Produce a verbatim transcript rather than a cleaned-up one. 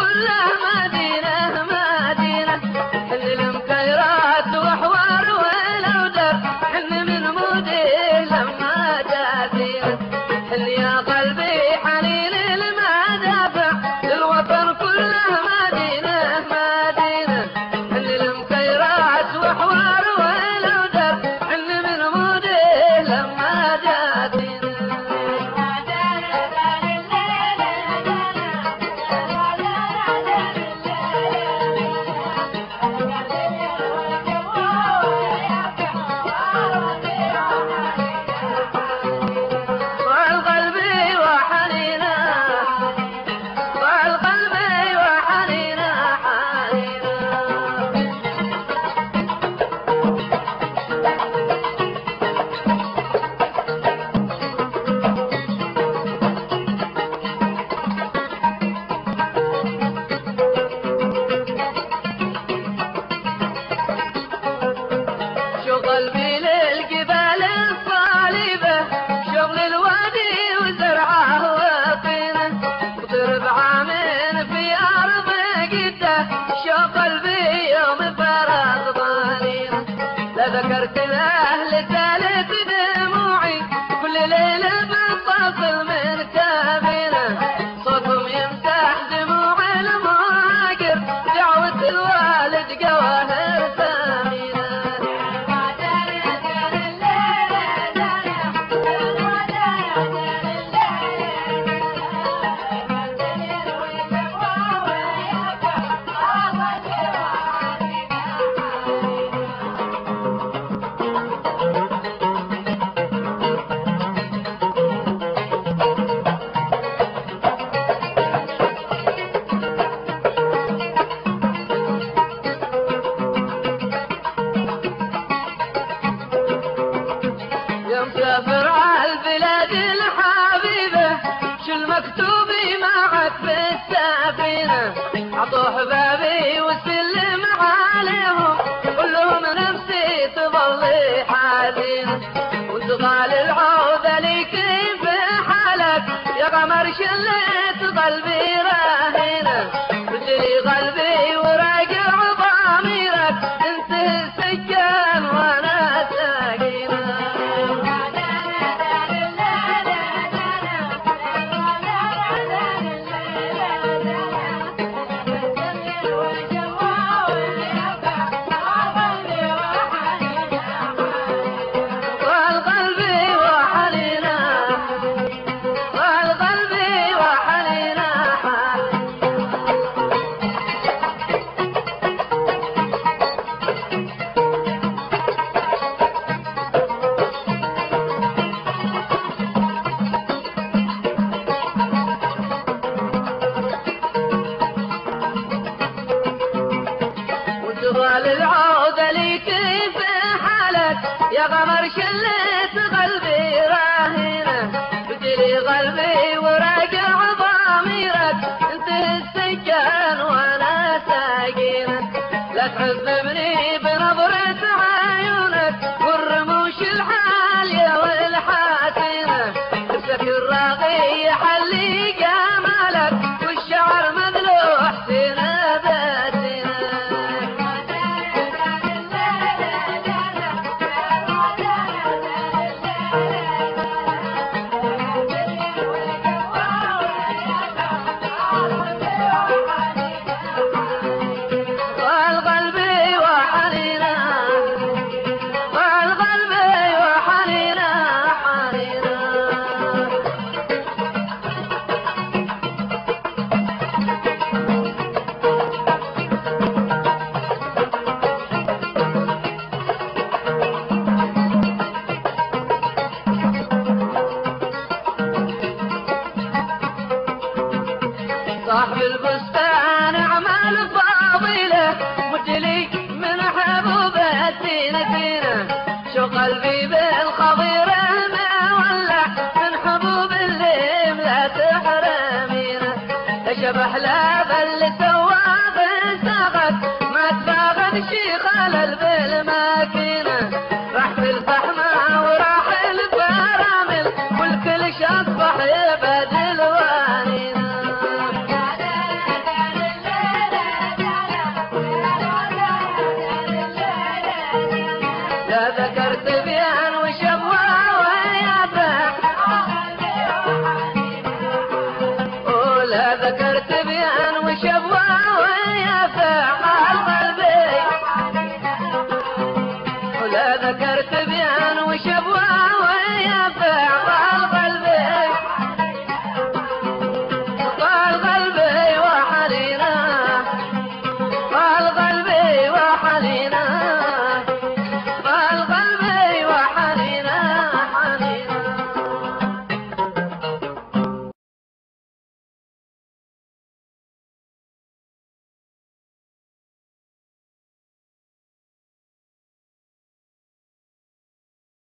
كله مدينة مدينة اللي المخيرات وحوار والأودر حن من مودي لما جاتينا اللي يا قلبي حنين المدافع للوطن كله مدينة مدينة اللي المخيرات وحوار والأودر حن من مودي لما جاتينا قلبي للجبال الصالبة شغل الوادي وزرعه وطينه وضرب عامين في أرض جدة شو قلبي يوم فرغ ضالينه لا ذكرت الأهل ثالث دموعي كل ليلة بتصل من كابينه صوتهم يمسح دموع المهاجر دعوة الوالد جواهر ثمينه مسافر عالبلاد الحبيبة شو المكتوب معك بالسفينة عطوا حبابي وسلم عليهم قل لهم نفسي تظل حزينة وتغال العودة لي كيف حالك يا قمر شليت قلبي راهينة بدلي قلبي وراجع ضميرك انتهي السجان وانا ساكينة العودة لي كيف حالك يا قمر شليت قلبي راهينة بدلي قلبي وراجع ضميرك انتهي السجان وانا ساقينة لا تعذبني بنظرة عيونك والرموش الحالية والحاسينة نفسك الراقي يحلي جمالك والشعر مذلوح سنة باتنا صاحب البستان أعمال فاضلة مدلي من حبوبة زينة زينة شو قلبي بالخضيرة ما ولع من حبوب اللي لا تحرمينا شبح لا بل